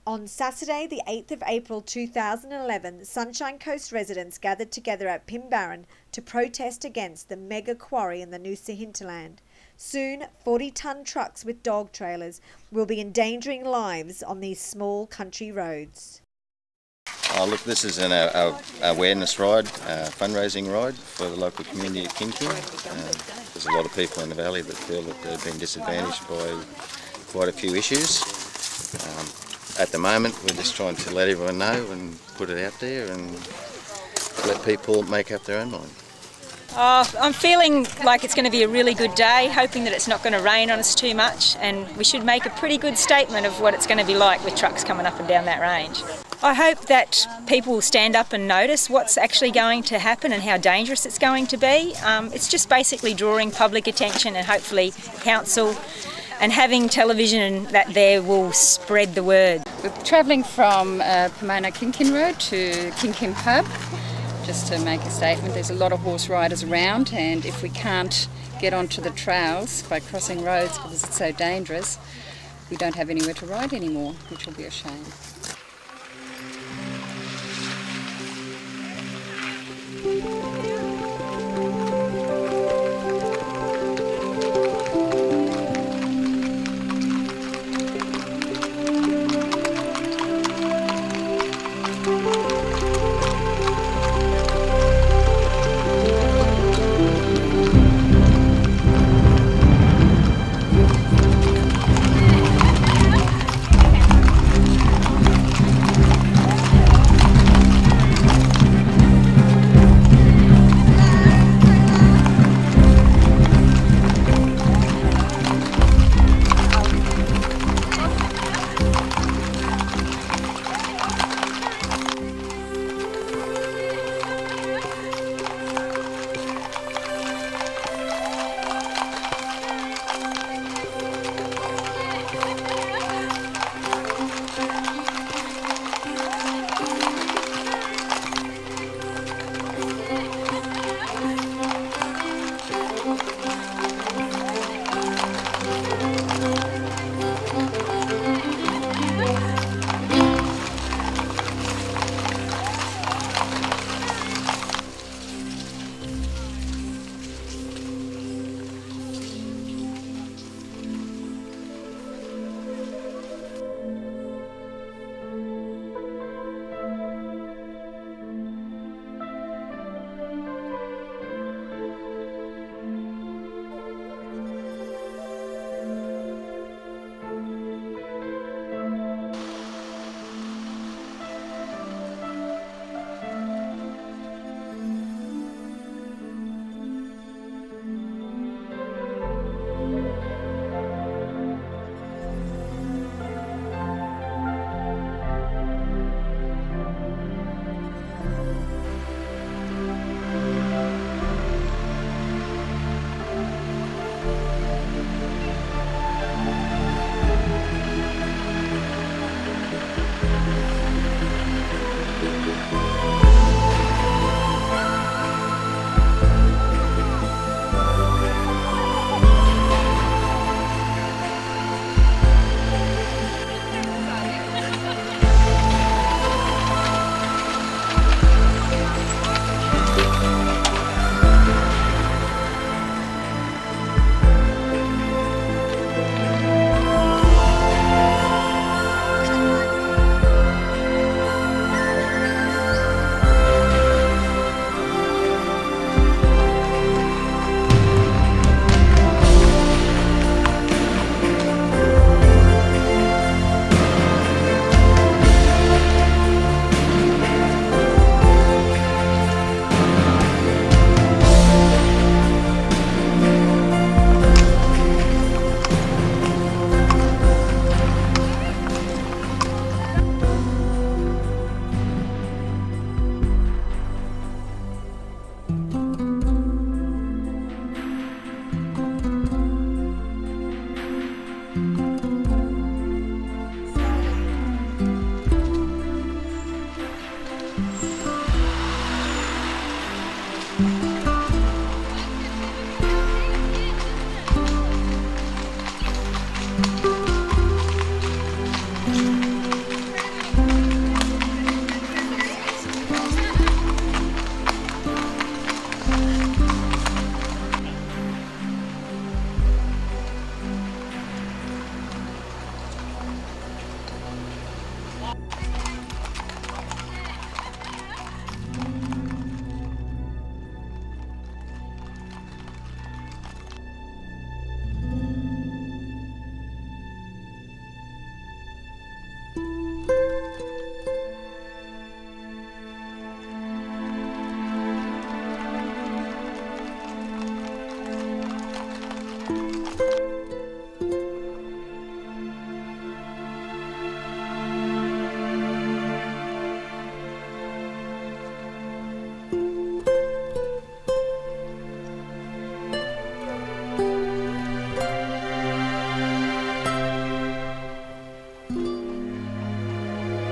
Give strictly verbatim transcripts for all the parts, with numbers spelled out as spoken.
On Saturday, the eighth of April two thousand eleven, Sunshine Coast residents gathered together at Pimbaran to protest against the mega quarry in the Noosa hinterland. Soon, forty-tonne trucks with dog trailers will be endangering lives on these small country roads. Oh, look, this is an uh, awareness ride, uh, fundraising ride for the local community of Kin Kin. Uh, there's a lot of people in the valley that feel that they've been disadvantaged by quite a few issues. Um, At the moment, we're just trying to let everyone know and put it out there and let people make up their own mind. Oh, I'm feeling like it's going to be a really good day, hoping that it's not going to rain on us too much, and we should make a pretty good statement of what it's going to be like with trucks coming up and down that range. I hope that people will stand up and notice what's actually going to happen and how dangerous it's going to be. Um, it's just basically drawing public attention, and hopefully council and having television that there will spread the word. We're travelling from uh, Pomona Kin Kin Road to Kin Kin Pub, just to make a statement. There's a lot of horse riders around, and if we can't get onto the trails by crossing roads because it's so dangerous, we don't have anywhere to ride anymore, which will be a shame.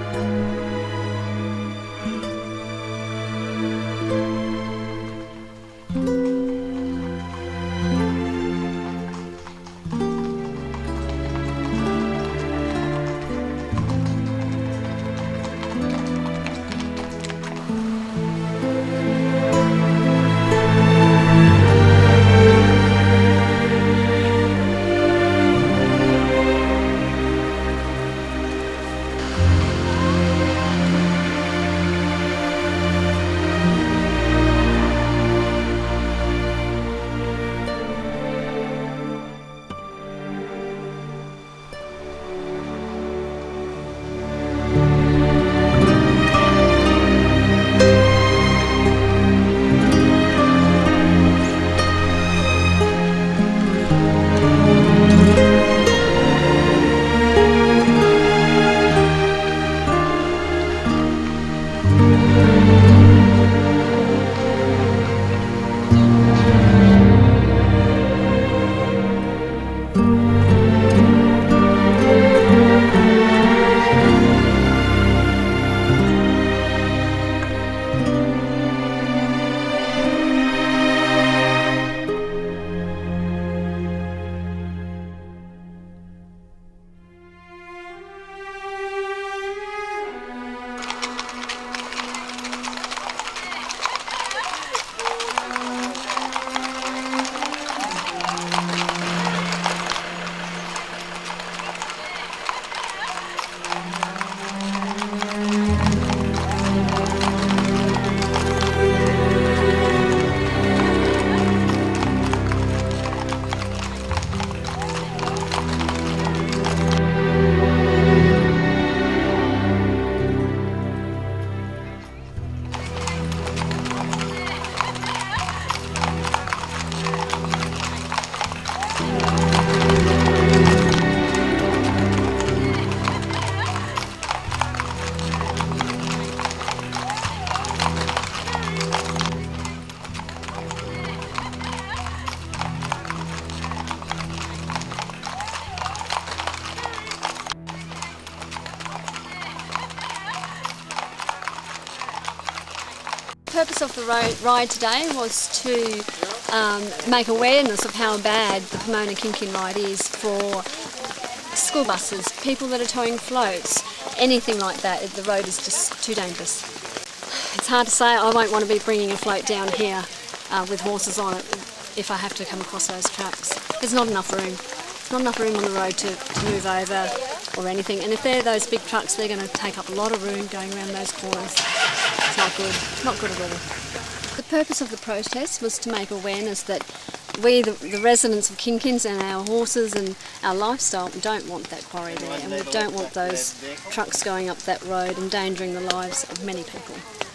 The purpose of the road, ride today was to um, make awareness of how bad the Pomona Kin-Kin ride is for school buses, people that are towing floats, anything like that. The road is just too dangerous. It's hard to say. I won't want to be bringing a float down here uh, with horses on it if I have to come across those trucks. There's not enough room. There's not enough room on the road to, to move over or anything. And if they're those big trucks, they're going to take up a lot of room going around those corners. It's not good. It's not good at all. The purpose of the protest was to make awareness that we, the, the residents of Kin-Kins and our horses and our lifestyle, don't want that quarry there, and we don't want those trucks going up that road endangering the lives of many people.